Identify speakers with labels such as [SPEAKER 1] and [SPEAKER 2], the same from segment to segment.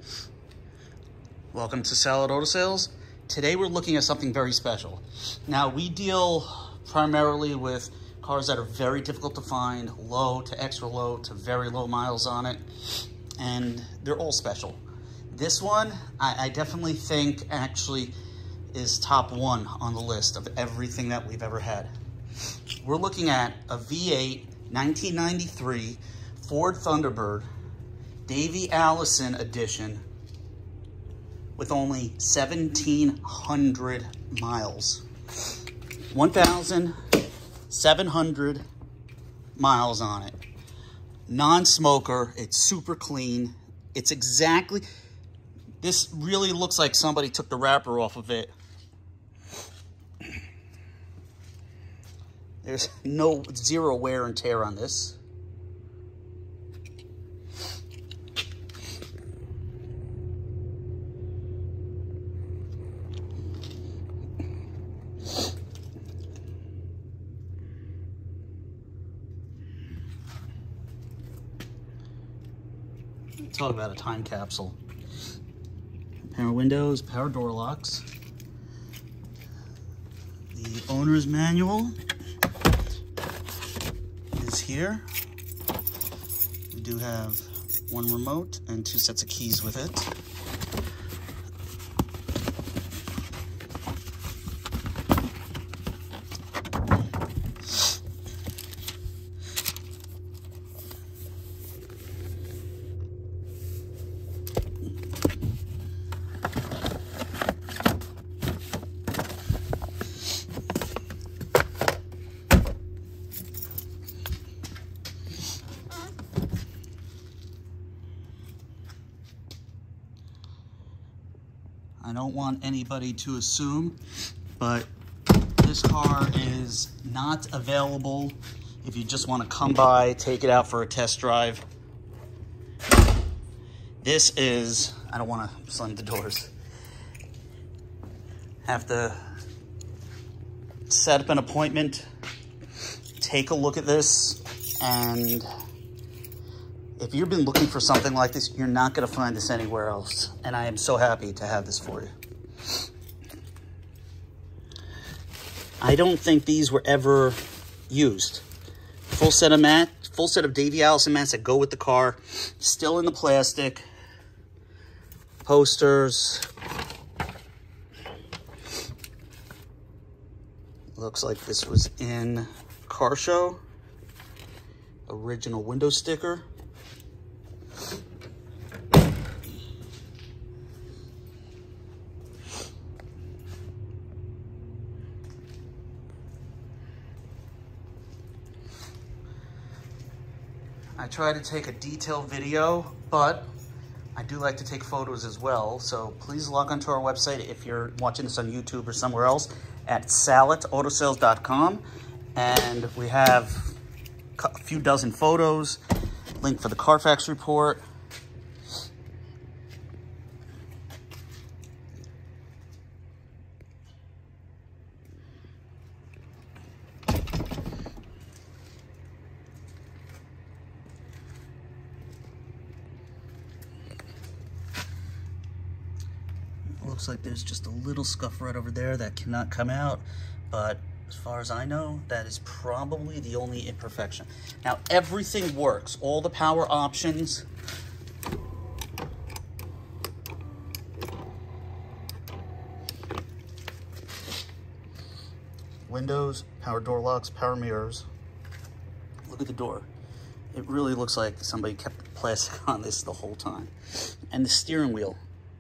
[SPEAKER 1] Welcome to Salit Auto Sales. Today we're looking at something very special. Now we deal primarily with cars that are very difficult to find, low to extra low to very low miles on it, and they're all special. This one, I definitely think actually is top one on the list of everything that we've ever had. We're looking at a V8 1993 Ford Thunderbird Davey Allison edition with only 1,700 miles. 1,700 miles on it. Non-smoker, it's super clean. It's exactly, this really looks like somebody took the wrapper off of it. There's zero wear and tear on this. Talk about a time capsule. Power windows, power door locks. The owner's manual is here. We do have one remote and 2 sets of keys with it. I don't want anybody to assume, but this car is not available if you just want to come by, take it out for a test drive. This is, I don't want to slam the doors. Have to set up an appointment, take a look at this, and if you've been looking for something like this, you're not going to find this anywhere else. And I am so happy to have this for you. I don't think these were ever used. Full set of Davey Allison mats that go with the car. Still in the plastic. Posters. Looks like this was in car show. Original window sticker. I try to take a detailed video, but I do like to take photos as well. So please log onto our website if you're watching this on YouTube or somewhere else at salitautosales.com. And we have a few dozen photos, link for the Carfax report. Looks like there's just a little scuff right over there that cannot come out, but as far as I know, that is probably the only imperfection. Now everything works, all the power options. Windows, power door locks, power mirrors. Look at the door. It really looks like somebody kept plastic on this the whole time. And the steering wheel.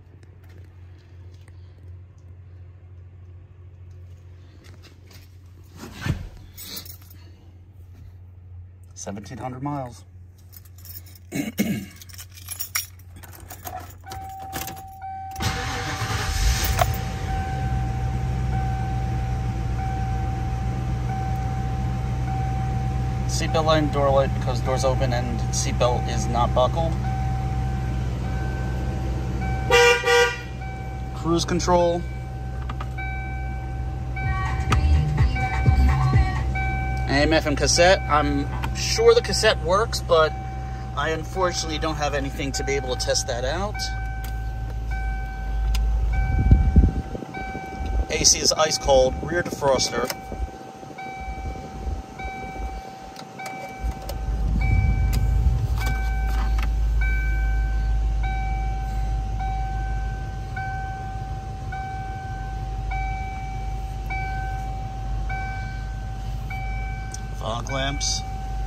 [SPEAKER 1] 1,700 miles. Seatbelt light and door light because doors open and seatbelt is not buckled. Cruise control. AM/FM cassette. I'm sure the cassette works, but I unfortunately don't have anything to be able to test that out. AC is ice cold. Rear defroster. Fog lamps.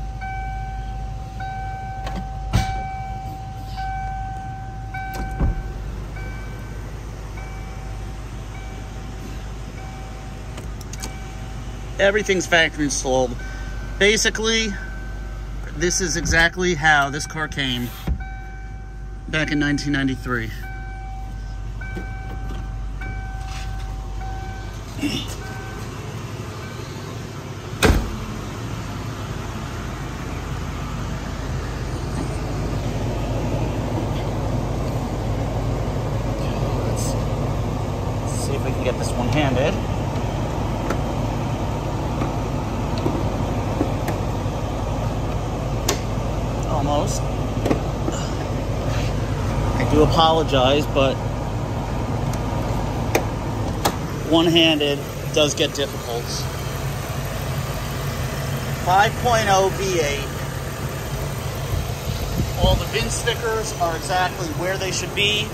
[SPEAKER 1] Everything's factory installed. Basically, this is exactly how this car came back in 1993. Let's see if we can get this one-handed. Almost. I do apologize, but one-handed does get difficult. 5.0 V8. All the VIN stickers are exactly where they should be.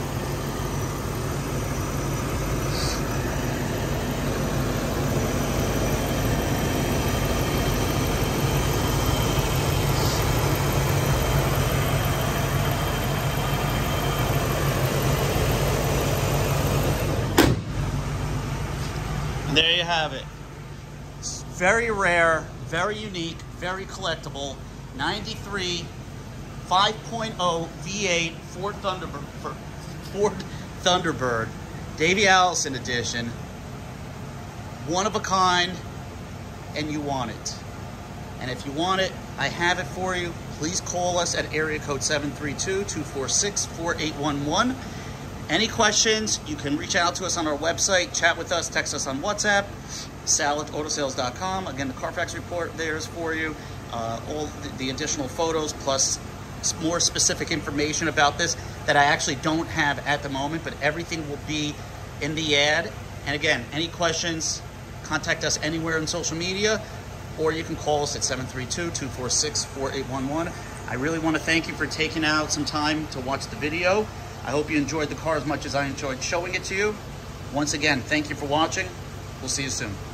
[SPEAKER 1] There you have it. It's very rare, very unique, very collectible. 93 5.0 V8 Ford Thunderbird, Davey Allison edition. One of a kind, and you want it. And if you want it, I have it for you. Please call us at area code 732-246-4811. Any questions, you can reach out to us on our website, chat with us, text us on WhatsApp, salitautosales.com. Again, the Carfax report there is for you. All the additional photos plus more specific information about this that I actually don't have at the moment, but everything will be in the ad. And again, any questions, contact us anywhere on social media, or you can call us at 732-246-4811. I really want to thank you for taking out some time to watch the video. I hope you enjoyed the car as much as I enjoyed showing it to you. Once again, thank you for watching. We'll see you soon.